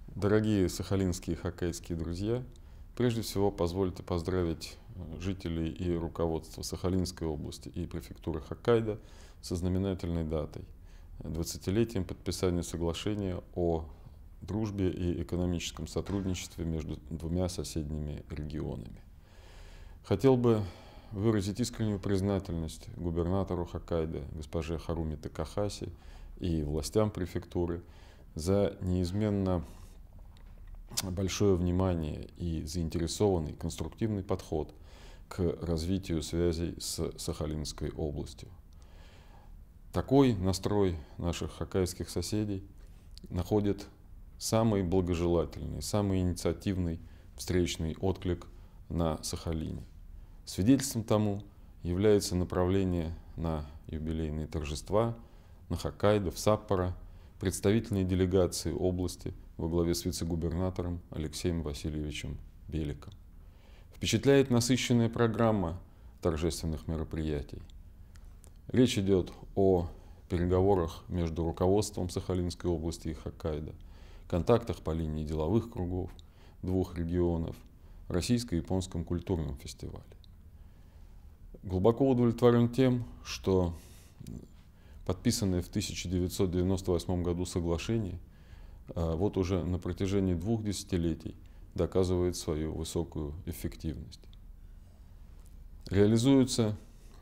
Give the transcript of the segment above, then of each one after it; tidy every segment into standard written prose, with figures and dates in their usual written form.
Дорогие сахалинские и хоккейские друзья, прежде всего позвольте поздравить жителей и руководство Сахалинской области и префектуры Хоккайдо со знаменательной датой – 20-летием подписания соглашения о дружбе и экономическом сотрудничестве между двумя соседними регионами. Хотел бы выразить искреннюю признательность губернатору Хоккайдо, госпоже Харуми Такахаси, и властям префектуры за неизменно большое внимание и заинтересованный конструктивный подход к развитию связей с Сахалинской областью. Такой настрой наших хоккайских соседей находит самый благожелательный, самый инициативный встречный отклик на Сахалине. Свидетельством тому является направление на юбилейные торжества на Хоккайдо, в Саппоро, представительные делегации области во главе с вице-губернатором Алексеем Васильевичем Беликом. Впечатляет насыщенная программа торжественных мероприятий. Речь идет о переговорах между руководством Сахалинской области и Хоккайдо, контактах по линии деловых кругов двух регионов, российско-японском культурном фестивале. Глубоко удовлетворен тем, что подписанное в 1998 году соглашение вот уже на протяжении 2 десятилетий доказывает свою высокую эффективность. Реализуются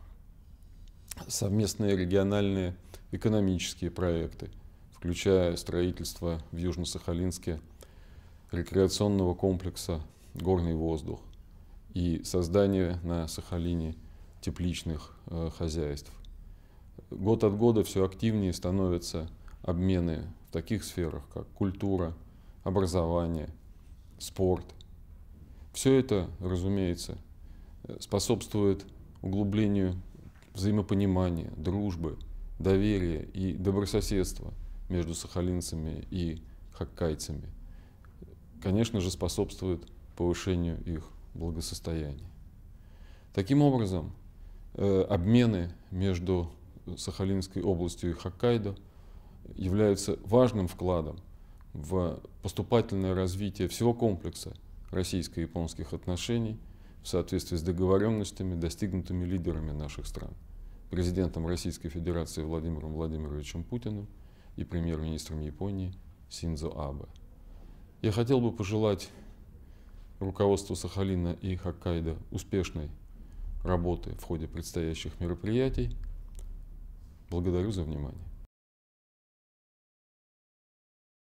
совместные региональные экономические проекты, включая строительство в Южно-Сахалинске рекреационного комплекса «Горный воздух» и создание на Сахалине тепличных хозяйств. Год от года все активнее становятся обмены в таких сферах, как культура, образование, спорт. Все это, разумеется, способствует углублению взаимопонимания, дружбы, доверия и добрососедства между сахалинцами и хоккайцами. Конечно же, способствует повышению их благосостояния. Таким образом, обмены между Сахалинской областью и Хоккайдо являются важным вкладом в поступательное развитие всего комплекса российско-японских отношений в соответствии с договоренностями, достигнутыми лидерами наших стран, президентом Российской Федерации Владимиром Владимировичем Путиным и премьер-министром Японии Синдзо Абе. Я хотел бы пожелать руководству Сахалина и Хоккайдо успешной работы в ходе предстоящих мероприятий. Благодарю за внимание.